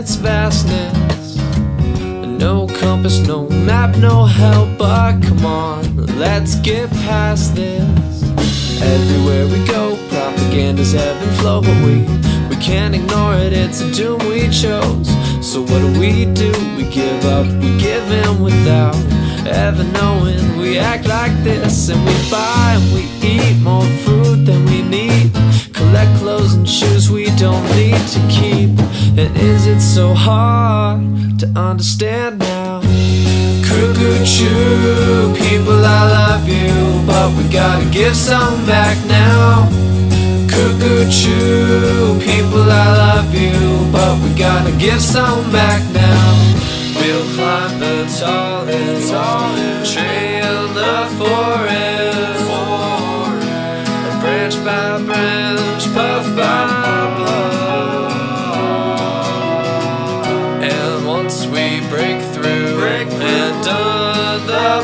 its vastness. No compass, no map, no help, but come on, let's get past this. Everywhere we go, propaganda's ebb and flow, but we can't ignore it, it's a doom we chose. So what do? We give up, we give in without ever knowing. We act like this, and we buy and we eat more fruit than we need, collect clothes and shoes we don't need to keep. And is it so hard to understand now? Cuckoo choo, people I love you, but we gotta give some back now. Cuckoo choo, people I love you, but we gotta give some back now. We'll climb the tallest tree in the forest, branch by branch, puff by puff. And once we break through and done the